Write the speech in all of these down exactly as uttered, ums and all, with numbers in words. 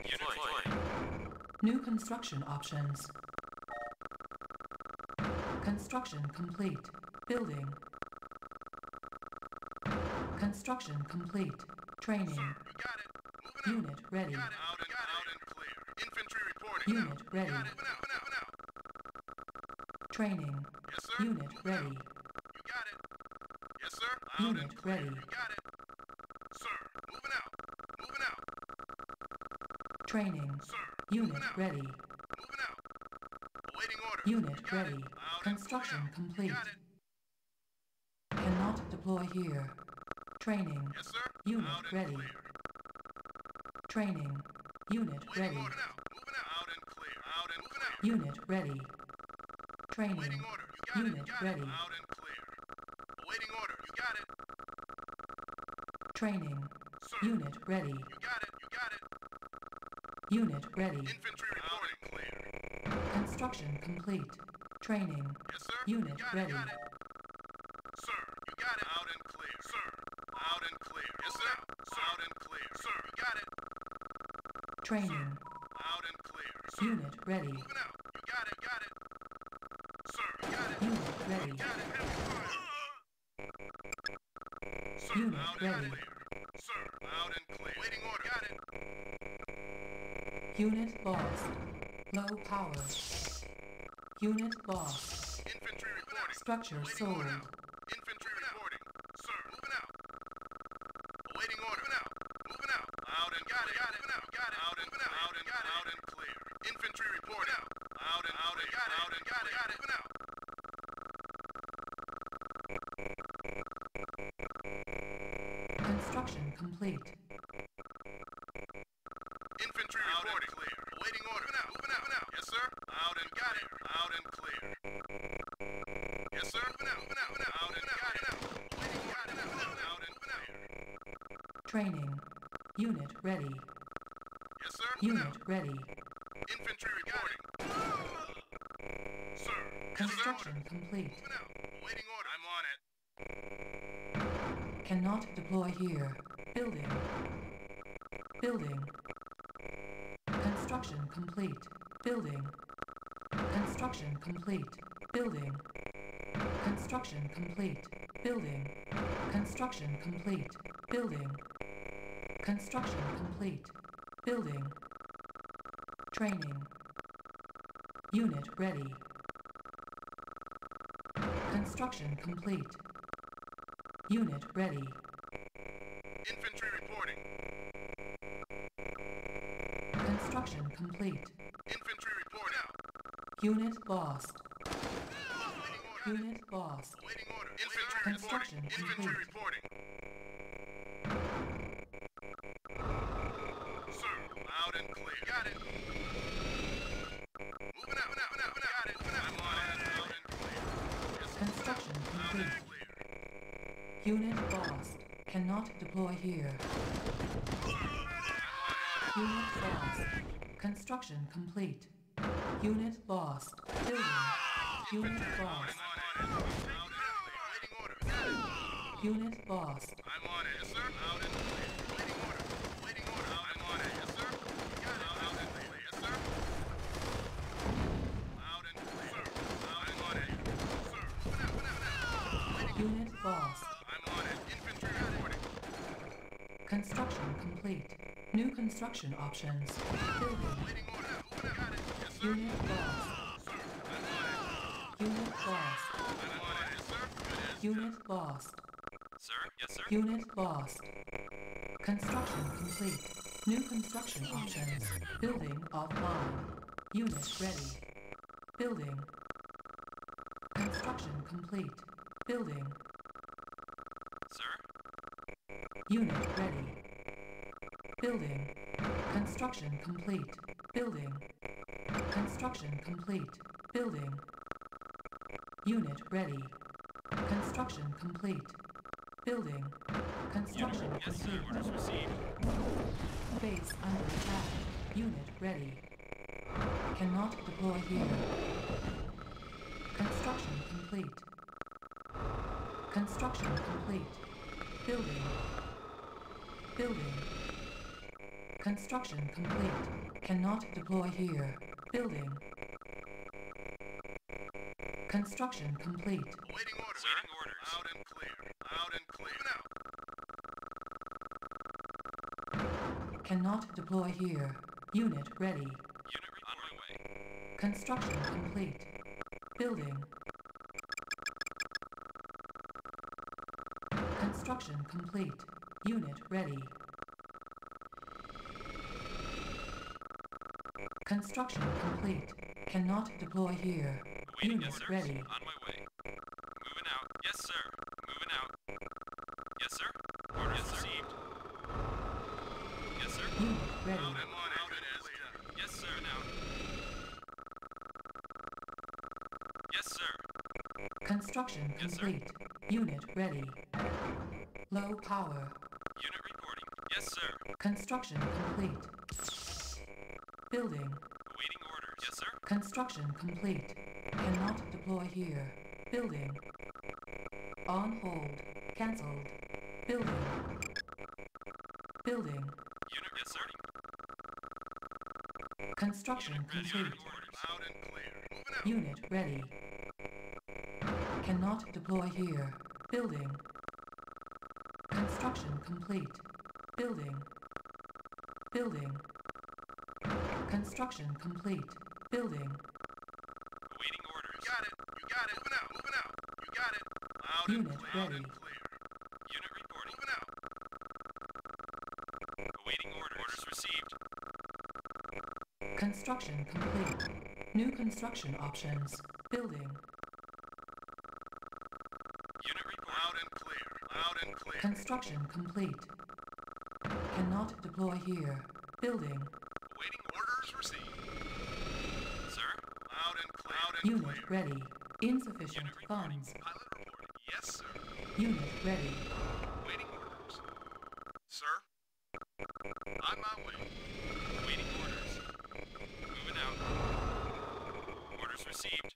deployed. New construction options. Construction complete. Building. Construction complete. Training. Sir, you got it. Moving Unit ready. out. Got it. Out and, out and clear. Infantry reporting. Unit ready. Got it. Moving out, moving out, moving out. Training. Yes, sir. Unit Moving ready. out. You got it. Yes, sir. Out Unit and clear. ready. You got it. Sir, moving out. Moving out. Training. Sir, Unit moving out. ready. Moving out. Awaiting order. Unit You got ready. it. Out Construction and moving out. complete. You got it. Cannot deploy here. Training. Yes, sir. Unit out and ready. clear. Training. Unit Awaiting ready. order now. Moving out. Out and clear. Out and moving out. Unit ready. Training. Awaiting order. You got it. Unit You got ready. it. Out and clear. Awaiting order. You got it. Training. Sir. Unit ready. You got it. You got it. Unit ready. Infantry reporting. Clear. Construction complete. Training. Yes, sir. Unit you got ready. It, got it. Sir, you got it. Out and clear. Sir. Out and clear. Yes, sir. Sir. Out and clear. Sir, you got it. Training. Out and clear. Sir. Unit ready. Moving out. You got it. Got it. Sir, you got it. Unit ready. You got it. Heavy fire. Sir, Unit out ready. and clear. Sir, out and clear. Waiting order. Got it. Unit lost. Low power. Unit lost. Infantry reporting. Structure Awaiting sold. order. Infantry reporting. Sir, moving out. Awaiting order. Moving out. Moving out. Out and got it. Got it. Moving out. Got it. Out and moving out. Out and got it. Out and clear. Infantry reporting. Out. Out and out and got it. Out and got it. Got it. Moving out. Construction complete. Infantry reporting. Clear. Awaiting order. Moving out. Moving out. Moving out. Yes, sir. Out and got it. Out and clear. Yes, sir. Moving out. Moving out. Moving out. Out and got it. Awaiting got it. Moving out. Out and moving out. Training. Unit ready. Yes, sir. Moving Unit out. ready. Infantry reporting. Sir. Construction complete. Moving out. Awaiting order. I'm on it. Cannot deploy here. Building. Building. Construction complete. Building. Construction complete. Building. Construction complete. Building. Construction complete. Building. Construction complete. Building. Training. Unit ready. Construction complete. Unit ready. Infantry reporting. Construction complete. Infantry reporting. Out. Unit lost. Awaiting order. Unit lost. Awaiting order. Infantry Construction reporting. Infantry complete. reporting. Sir, loud and clear. Got it. Moving out, moving out, moving out, moving out. Got it. Moving out. I'm on it. Loud and clear. Yes, sir. Construction Loud complete. and clear. Unit lost. Cannot deploy here. Unit lost. Construction complete. Unit lost. Building. Unit lost. I'm on it. Loud and clear. Waiting order. Got it. Unit lost. I'm on it. Yes, sir. Loud and clear. Waiting order. Waiting order. I'm on it. Yes, sir. Got it. Loud and clear. Yes, sir. Loud and clear. Sir. I'm on it. Sir. Moving out, moving out, moving out. Waiting order. Unit lost. I'm on it. Infantry reporting. Construction complete. New construction options. Building. Waiting order. Moving out. Got it. Yes, sir. Unit lost. Sir. I'm on it. Unit lost. I'm on it. Yes, sir. Good as Unit lost. Sir? Yes, sir? Unit lost. Construction complete. New construction options. Building offline. Unit ready. Building. Construction complete. Building. Sir? Unit ready. Building. Construction complete. Building. Construction complete. Building. Unit ready. Construction complete. Building. Construction Yes, sir. complete. Orders received. Base under attack. Unit ready. Cannot deploy here. Construction complete. Construction complete. Building. Building. Construction complete. Cannot deploy here. Building. Construction complete. Awaiting orders. Sir? Awaiting orders. Loud and clear. Loud and clear. Moving out. Cannot deploy here. Unit ready. Unit re- on my way. Construction complete. Building. Construction complete. Unit ready. Construction complete. Cannot deploy here. Awaiting Unit orders. ready. On my way. Moving out. Yes, sir. Moving out. Yes, sir. Orders yes, received. Yes, sir. Unit ready. Loud and loud and clear. Yes, sir. Now. Yes, sir. Construction Yes, sir. complete. Unit ready. Low power. Unit reporting. Yes, sir. Construction complete. Building. Awaiting orders. Yes, sir. Construction complete. Cannot deploy here. Building. On hold. Cancelled. Building. Building. Unit yes, sir. Construction Unit ready. complete. Awaiting orders. Loud and clear. Moving out. Unit ready. Cannot deploy here. Building. Construction complete. Building. Building. Construction complete. Building. Awaiting orders. You got it. You got it. Moving out. Moving out. You got it. Loud Unit and clear. Loud ready. and clear. Unit reporting. Moving out. Awaiting orders. Orders received. Construction complete. New construction options. Building. Unit reporting. Loud and clear. Loud and clear. Construction complete. Cannot deploy here. Building. Awaiting orders received. Sir? Loud and clear. Loud and Unit clear. ready. Insufficient Unit reporting. funds. Pilot reporting. Yes, sir. Unit ready. Waiting orders. Sir? On my way. Awaiting orders. Moving out. Orders received.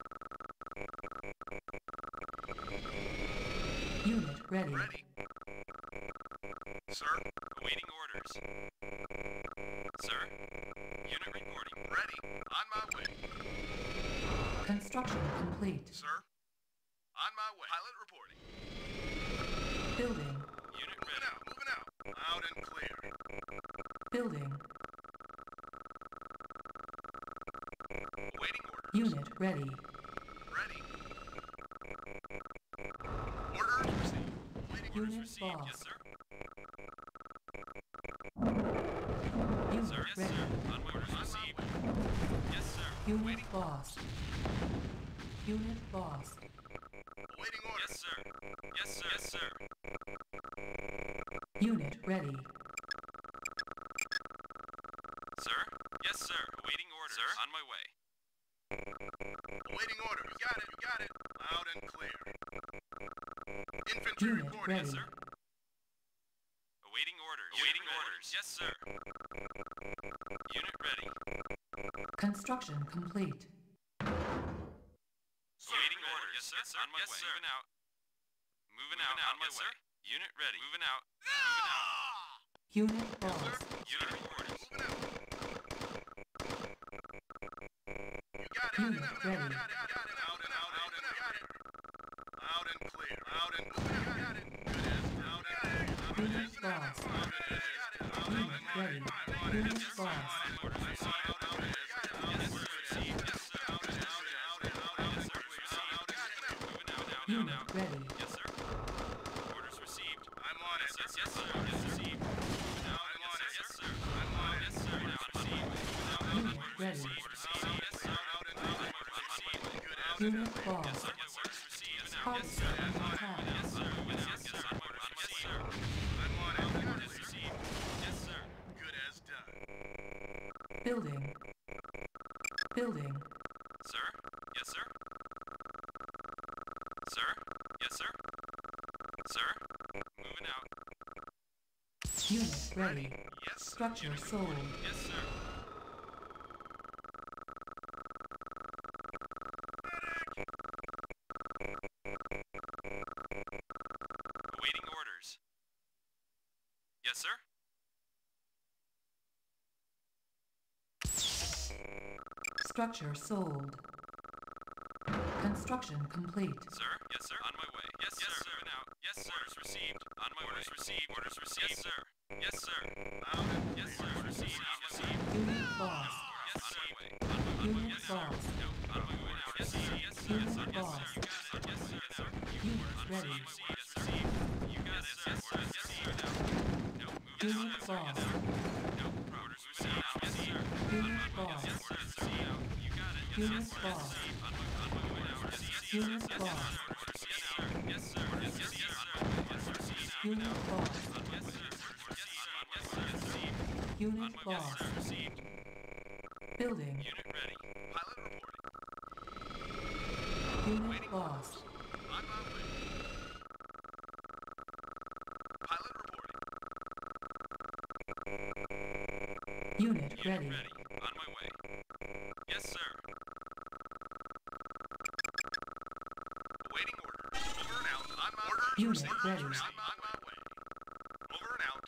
Unit ready. Ready. Sir? Awaiting orders. Sir? Unit reporting. Ready. On my way. Construction complete. Sir? On my way. Pilot reporting. Building. Unit Moving ready. out. Moving out. Loud and clear. Building. Awaiting orders. Unit ready. Ready. Orders received. Waiting orders. Unit Received. boss. Yes, sir. Unit Sir, yes, ready. sir. On my orders received. Yes, sir. Unit boss. Unit boss. Awaiting orders. Yes, sir. Yes, sir. Yes, sir. Unit ready. Sir? Yes, sir. Awaiting orders. Sir? On my way. Awaiting orders. You got it. You got it. Loud and clear. Infantry Unit reporting. ready. Yes, sir. Awaiting orders. Awaiting orders. Yes, sir. Unit ready. Construction complete. Awaiting orders. Yes, sir. Yes, sir. On my Yes, way. sir. Moving out. Moving out. On my way. Unit ready. Moving out. Moving out. Unit boss. Unit reporting. Moving out. You got it. Unit You got it. ready. You got it. You got it. Loud and out. Loud and got it. Loud and clear. Loud and moving out. Got it. Good as. Loud and clear. Unit boss. Unit ready. Unit boss. Orders received. Yes, sir. Received. Yes, sir. Yes, sir. Moving out. Now, now, Unit now. ready. Yes, sir. Orders received. I'm on it. Yes, yes, sir. Yes, received. Moving out. I'm on Yes, it. sir. Yes, sir. I'm on it. Yes, sir. Orders received. Moving out. Unit Orders ready. received. Orders received. Yes, sir. Loud and Orders loud. received. Good as. Unit Yes, boss. sir. Yes, sir. Orders received. Moving out. Hull Yes, sir. under attack. Yes, sir. Moving out. Yes, sir. Orders received. Yes, sir. I'm on it. Orders received. Yes, sir. Good as done. Building. Building. Sir? Yes, sir. Sir? Yes, sir. Sir? Moving out. Unit ready. Yes, sir. Structure sold. Yes, sir. Awaiting orders. Yes, sir. Structure sold. Construction complete. Sir? Yes, sir. On my way. Yes, yes sir. Moving out. Yes, sir. Orders received. On my orders way. Received. Orders received. Yes, sir. Yes, sir. Loud and yes, sir. Orders received. Received. Unit lost. Yes, on my way. On my way. Unit Yes, sir. lost. No, on my way now. Yes, sir. Yes, sir. Yes, sir. Unit Yes, lost. sir. You got it. Yes, sir. Yes, sir. Unit ready. Yes, sir. You got it. Yes, sir. Yes, sir. No, moving out. Unit Yes, sir. lost. No, orders received. Yes, sir. Unit lost. Yes, sir. Yes, sir. You got it. Yes, Unit sir. lost. On my on my way now. Yes, yes, sir. Unit Yes, lost. sir. Yes, sir. Yes, yes, sir. Yes, sir. Unit lost. Yes, sir. Yes, sir. Yes, sir. Unit lost. Received. Building. Unit ready. Pilot reporting. Unit lost. On my way. Pilot reporting. Unit Unit ready. ready. On my way. Yes, sir. Awaiting orders. Over and out. On my orders. Unit received. ready. On my, on my way. Over and out.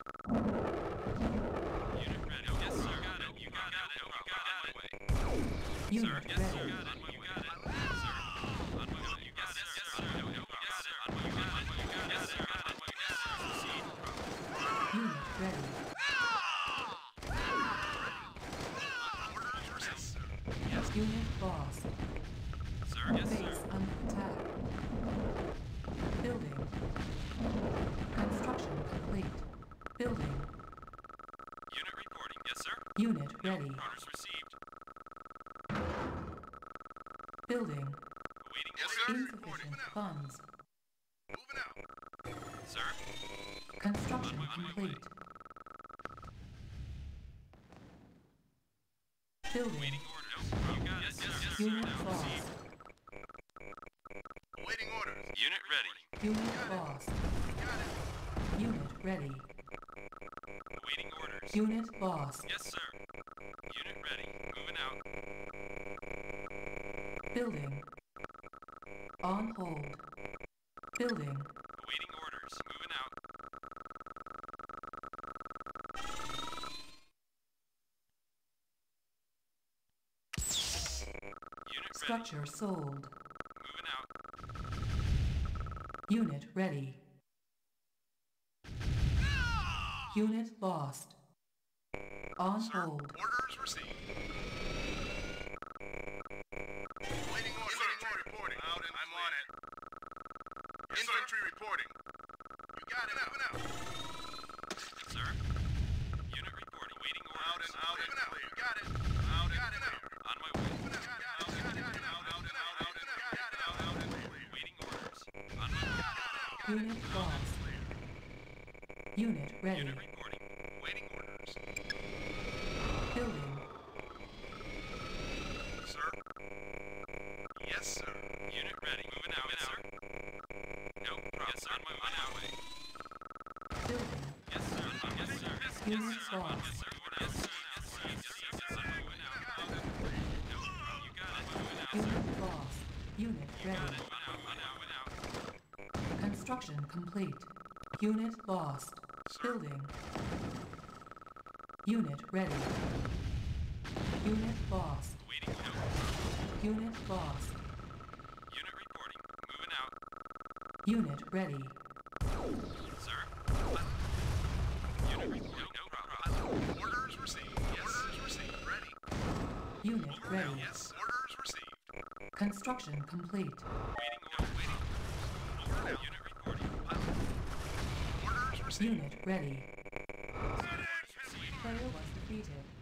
Unit ready. Yes, sir. Got it. You got it. You got it. On my way. Unit Sir. Yes, sir. ready. Got it. You got it. Yes, sir. On my way. You got it. Yes, sir. No, no. Yes, sir. On my way. You got it. You got it. Yes, sir. Got it. Yes, sir. Received. Unit ready. Orders received. Unit lost. Sir. Yes, sir. Base under attack. Building. Construction complete. Building. Unit reporting. Yes, sir. Unit ready. Orders received. Building. Awaiting Yes, orders. sir. Insufficient funds. Moving out. Sir. Construction On my- on my complete. way. Building. Awaiting orders. No, you got it. Yes, yes, sir. Unit Now lost. received. Awaiting orders. Unit ready. Unit lost. Got it. Unit ready. Awaiting orders. Unit lost. Yes, sir. Unit ready. Moving out. Building. On hold. Building. Awaiting orders. Moving out. Unit ready. Structure sold. Moving out. Unit ready. Unit lost. On Sir, hold. orders received. Waiting orders. Infantry reporting. Out and I'm on it. Yes, Infantry sir. Reporting. You got it. Moving out. Sir. Unit reporting. Waiting orders. Out and out and Clear. clear. You got it. Out and clear. On my way. Moving out. Got it. Got it. Got it. Out and out. Out and out. Got it. Out and clear. Waiting orders. On my way. Unit lost. Unit ready. Unit reporting. Waiting orders. Building. Sir. Yes, sir. Unit ready. Moving out. Yes, sir. No problem. Yes, on my way. On my way. Building. Yes, sir. Yes, sir. Yes, yes, Unit sir. lost. Yes, sir. Yes, sir. Yes, sir. Yes, sir. Yes, sir. Moving out. No, you got it. Moving out, sir. Unit lost. Unit You got ready. it. Moving out. Moving out. Moving out. Construction complete. Unit lost. Building. Unit ready. Unit lost. Waiting. No. Unit lost. Unit reporting. Moving out. Unit ready. Sir. Unit reporting. No, no problem. Orders received. Yes. Orders received. Ready. Unit Over ready. now. Yes. Orders received. Construction complete. Waiting. No, waiting. Over now. Unit reporting. Orders received. Unit ready. Orders received. Player was defeated.